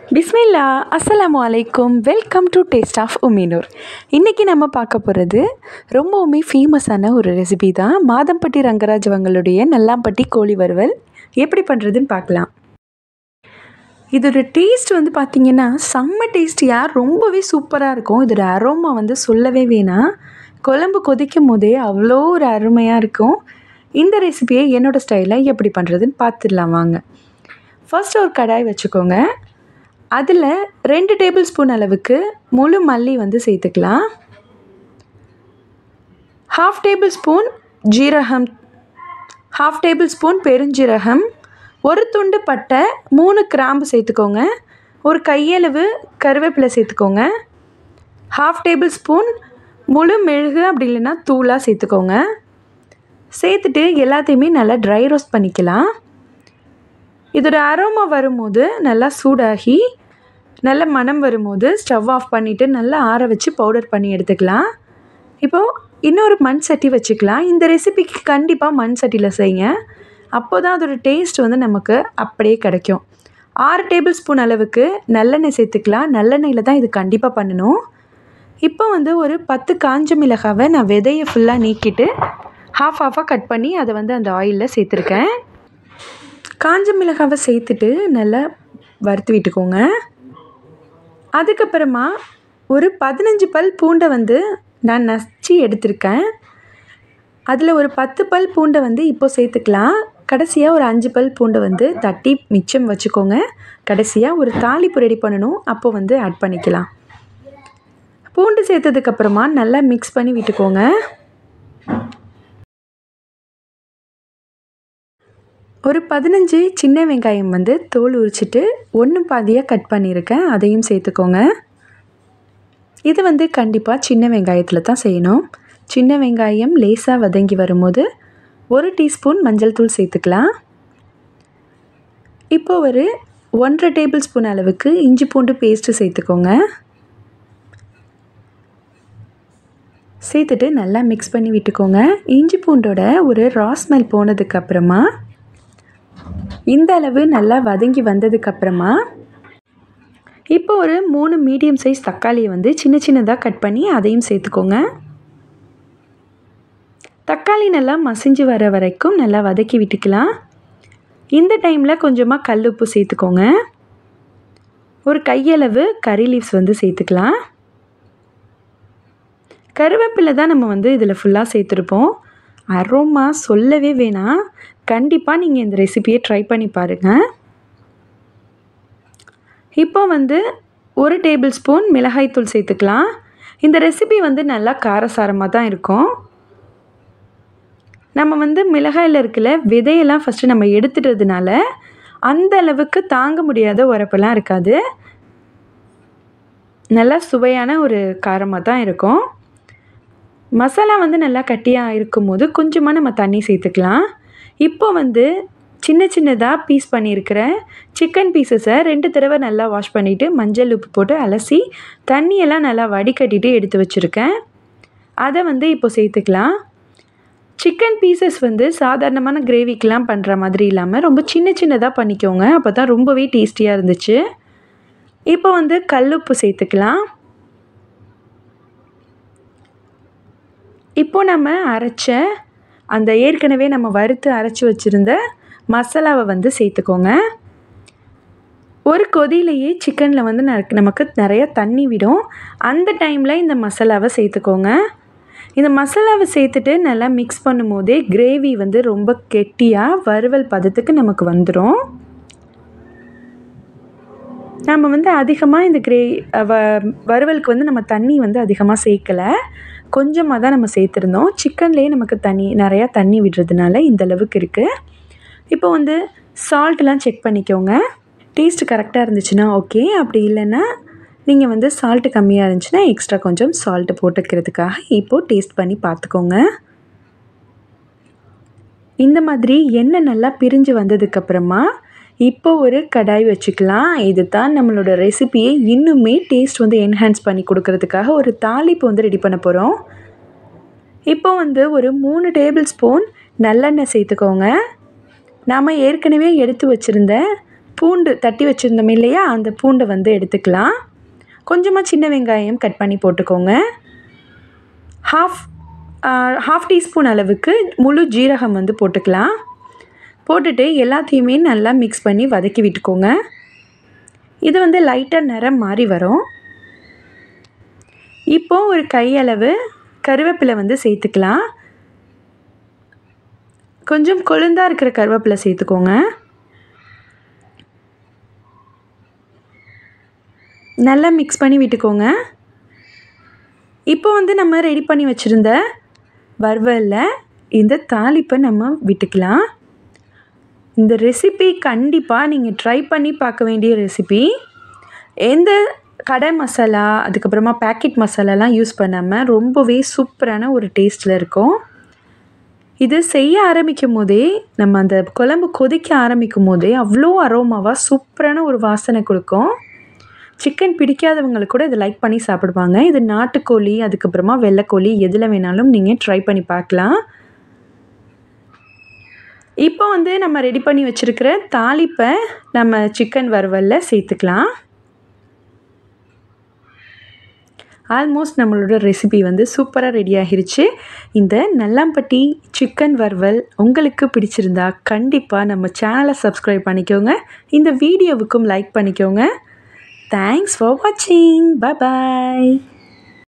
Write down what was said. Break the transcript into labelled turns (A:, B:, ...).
A: பிஸ்மில்லா அஸ்ஸலாமு அலைக்கும். Welcome to taste of Uminoor. இன்றைக்கி நம்ம பார்க்க போகிறது ரொம்பவுமே ஃபேமஸான ஒரு ரெசிபி தான். மாதம்பட்டி ரங்கராஜ் அவங்களுடைய நல்லாம்பட்டி கோழி வறுவல் எப்படி பண்ணுறதுன்னு பார்க்கலாம். இதோட டேஸ்ட் பார்த்திங்கன்னா செம்ம டேஸ்டியாக ரொம்பவே சூப்பராக இருக்கும். இதோட அரோமா சொல்லவே வேணாம். குழம்பு கொதிக்கும் போதே அவ்வளோ ஒரு அருமையாக இருக்கும். இந்த ரெசிபியை என்னோடய ஸ்டைலில் எப்படி பண்ணுறதுன்னு பார்த்துடலாம் வாங்க. ஃபர்ஸ்ட் ஒரு கடாய் வச்சுக்கோங்க. அதில் 2 டேபிள் ஸ்பூன் அளவுக்கு முழு மல்லி சேர்த்துக்கலாம். 1/2 டேபிள் ஸ்பூன் ஜீரகம், 1/2 டேபிள் ஸ்பூன் பெருஞ்சீரகம், ஒரு துண்டு பட்டை, 3 கிராம்பு சேர்த்துக்கோங்க. ஒரு கையளவு கருவேப்பிலை சேர்த்துக்கோங்க. 1/2 டேபிள் ஸ்பூன் முழு மெழுகு அப்படி இல்லைன்னா தூளாக சேர்த்துக்கோங்க. சேர்த்துட்டு எல்லாத்தையுமே நல்லா ட்ரை ரோஸ்ட் பண்ணிக்கலாம். இதோட அரோமா வரும்போது நல்லா சூடாகி நல்ல மணம் வரும்போது ஸ்டவ் ஆஃப் பண்ணிவிட்டு நல்லா ஆற வச்சு பவுடர் பண்ணி எடுத்துக்கலாம். இப்போது இன்னொரு மண் சட்டி வச்சுக்கலாம். இந்த ரெசிபிக்கு கண்டிப்பாக மண் சட்டியில் செய்யுங்க. அப்போ தான் அதோட டேஸ்ட் நமக்கு அப்படியே கிடைக்கும். 6 டேபிள் ஸ்பூன் அளவுக்கு நல்லெண்ணெய் சேர்த்துக்கலாம். நல்லெண்ணெயில் தான் இது கண்டிப்பாக பண்ணணும். இப்போ ஒரு 10 காஞ்ச மிளகாவை நான் விதையை ஃபுல்லாக நீக்கிட்டு ஹாஃபாக கட் பண்ணி அதை அந்த ஆயிலில் சேர்த்துருக்கேன். காஞ்ச மிளகாவை சேர்த்துட்டு நல்லா வறுத்து விட்டுக்கோங்க. அதுக்கப்புறமா ஒரு 15 பல் பூண்டை நான் நச்சு எடுத்திருக்கேன். அதில் ஒரு 10 பல் பூண்டை இப்போ சேர்த்துக்கலாம். கடைசியாக ஒரு 5 பல் பூண்டை தட்டி மிச்சம் வச்சுக்கோங்க. கடைசியாக ஒரு தாளிப்பு ரெடி பண்ணணும், அப்போது ஆட் பண்ணிக்கலாம். பூண்டு சேர்த்ததுக்கப்புறமா நல்லா மிக்ஸ் பண்ணி விட்டுக்கோங்க. ஒரு 15 சின்ன வெங்காயம் தோல் உரிச்சிட்டு 1 பாதியாக கட் பண்ணியிருக்கேன், அதையும் சேர்த்துக்கோங்க. இது கண்டிப்பாக சின்ன வெங்காயத்தில் தான் செய்யணும். சின்ன வெங்காயம் லேசாக வதங்கி வரும்போது 1 டீஸ்பூன் மஞ்சள் தூள் சேர்த்துக்கலாம். இப்போ ஒரு 1/2 டேபிள் ஸ்பூன் அளவுக்கு இஞ்சி பூண்டு பேஸ்ட்டு சேர்த்துக்கோங்க. சேர்த்துட்டு நல்லா மிக்ஸ் பண்ணி விட்டுக்கோங்க. இஞ்சி பூண்டோட ஒரு ரா ஸ்மெல் போனதுக்கப்புறமா இந்த அளவு நல்லா வதங்கி வந்ததுக்கப்புறமா இப்போ ஒரு 3 மீடியம் சைஸ் தக்காளியை சின்ன சின்னதாக கட் பண்ணி அதையும் சேர்த்துக்கோங்க. தக்காளி நல்லா மசிஞ்சு வர வரைக்கும் நல்லா வதக்கி விட்டுக்கலாம். இந்த டைமில் கொஞ்சமாக கல் உப்பு சேர்த்துக்கோங்க. ஒரு கையளவு கறி லீவ்ஸ் சேர்த்துக்கலாம். கருவேப்பிலை தான் நம்ம இதில் ஃபுல்லாக சேர்த்துருப்போம். அரோமா சொல்லவே வேணாம். கண்டிப்பாக நீங்கள் இந்த ரெசிபியை ட்ரை பண்ணி பாருங்கள். இப்போ 1 டேபிள் ஸ்பூன் மிளகாய்த்தூள் சேர்த்துக்கலாம். இந்த ரெசிபி நல்லா காரசாரமாக தான் இருக்கும். நம்ம மிளகாயில் இருக்கிற விதையெல்லாம் ஃபஸ்ட்டு நம்ம எடுத்துட்டதுனால அந்த அளவுக்கு தாங்க முடியாத உரப்பெல்லாம் இருக்காது. நல்லா சுவையான ஒரு காரமாக தான் இருக்கும். மசாலா நல்லா கட்டியாக இருக்கும்போது கொஞ்சமாக நம்ம தண்ணி சேர்த்துக்கலாம். இப்போ சின்ன சின்னதாக பீஸ் பண்ணியிருக்கிற சிக்கன் பீசஸை 2 தடவை நல்லா வாஷ் பண்ணிவிட்டு மஞ்சள் உப்பு போட்டு அலசி தண்ணியெல்லாம் நல்லா வடிகட்டிட்டு எடுத்து வச்சுருக்கேன். அதை இப்போ சேர்த்துக்கலாம். சிக்கன் பீசஸ் சாதாரணமான கிரேவிக்கெலாம் பண்ணுற மாதிரி இல்லாமல் ரொம்ப சின்ன சின்னதாக பண்ணிக்கோங்க. அப்போ தான் ரொம்பவே டேஸ்டியாக இருந்துச்சு. இப்போ கல்லுப்பு சேர்த்துக்கலாம். இப்போ நம்ம அரைச்ச அந்த ஏற்கனவே நம்ம வறுத்து அரைச்சி வச்சுருந்த மசாலாவை சேர்த்துக்கோங்க. ஒரு கொதியிலேயே சிக்கனில் நமக்கு நிறைய தண்ணி விடும். அந்த டைமில் இந்த மசாலாவை சேர்த்துக்கோங்க. இந்த மசாலாவை சேர்த்துட்டு நல்லா மிக்ஸ் பண்ணும்போதே கிரேவி ரொம்ப கெட்டியாக வறுவல் பதத்துக்கு நமக்கு வந்துடும். நம்ம அதிகமாக இந்த வறுவலுக்கு நம்ம தண்ணி அதிகமாக சேர்க்கலை, கொஞ்சமாக தான் நம்ம சேர்த்துருந்தோம். சிக்கன்லேயே நமக்கு நிறையா தண்ணி விடுறதுனால இந்த அளவுக்கு இருக்குது. இப்போ சால்ட்லாம் செக் பண்ணிக்கோங்க. டேஸ்ட் கரெக்டாக இருந்துச்சுன்னா ஓகே, அப்படி இல்லைன்னா நீங்கள் சால்ட்டு கம்மியாக இருந்துச்சுன்னா எக்ஸ்ட்ரா கொஞ்சம் சால்ட்டு போட்டுக்கிறதுக்காக இப்போது டேஸ்ட் பண்ணி பார்த்துக்கோங்க. இந்த மாதிரி எண்ணெய் நல்லா பிரிஞ்சு வந்ததுக்கப்புறமா இப்போ ஒரு கடாய் வச்சுக்கலாம். இது தான் நம்மளோட ரெசிபியை இன்னுமே டேஸ்ட் என்ஹான்ஸ் பண்ணி கொடுக்கறதுக்காக ஒரு தாளிப்பு ரெடி பண்ண போகிறோம். இப்போ ஒரு 3 டேபிள் ஸ்பூன் நல்லெண்ணெய் சேர்த்துக்கோங்க. நாம் ஏற்கனவே எடுத்து வச்சுருந்த பூண்டு தட்டி வச்சுருந்தோம் இல்லையா, அந்த பூண்டை வந்து எடுத்துக்கலாம். கொஞ்சமாக சின்ன வெங்காயம் கட் பண்ணி போட்டுக்கோங்க. ஹாஃப் டீஸ்பூன் அளவுக்கு முழு ஜீரகம் வந்து போட்டுக்கலாம். போட்டுட்டு எல்லாத்தையுமே நல்லா மிக்ஸ் பண்ணி வதக்கி விட்டுக்கோங்க. இது வந்து லைட்டாக நிறம் மாறி வரும். இப்போது ஒரு கையளவு கருவேப்பிலை வந்து சேர்த்துக்கலாம். கொஞ்சம் கொழுந்தாக இருக்கிற கருவேப்பிலை சேர்த்துக்கோங்க. நல்லா மிக்ஸ் பண்ணி விட்டுக்கோங்க. இப்போ வந்து நம்ம ரெடி பண்ணி வச்சுருந்த வறுவலில் இந்த தாளிப்பை நம்ம விட்டுக்கலாம். இந்த ரெசிபி கண்டிப்பாக நீங்கள் ட்ரை பண்ணி பார்க்க வேண்டிய ரெசிபி. எந்த கடை மசாலா அதுக்கப்புறமா பேக்கெட் மசாலாலாம் யூஸ் பண்ணாமல் ரொம்பவே சூப்பரான ஒரு டேஸ்ட்டில் இருக்கும். இது செய்ய ஆரம்பிக்கும் போதே, நம்ம அந்த குழம்பு கொதிக்க ஆரம்பிக்கும் போதே அவ்வளோ அரோமாவாக சூப்பரான ஒரு வாசனை கொடுக்கும். சிக்கன் பிடிக்காதவங்களுக்கு கூட இதை லைக் பண்ணி சாப்பிடுவாங்க. இது நாட்டுக்கோழி அதுக்கப்புறமா வெள்ளைக்கோழி எதில் வேணாலும் நீங்கள் ட்ரை பண்ணி பார்க்கலாம். இப்போ வந்து நம்ம ரெடி பண்ணி வச்சுருக்கிற தாளிப்பை நம்ம சிக்கன் வறுவலில் சேர்த்துக்கலாம். ஆல்மோஸ்ட் நம்மளோட ரெசிபி வந்து சூப்பராக ரெடி ஆகிருச்சு. இந்த நல்லாம்பட்டி சிக்கன் வறுவல் உங்களுக்கு பிடிச்சிருந்தா கண்டிப்பாக நம்ம சேனலை சப்ஸ்கிரைப் பண்ணிக்கோங்க. இந்த வீடியோவுக்கும் லைக் பண்ணிக்கோங்க. Thanks for watching. Bye bye.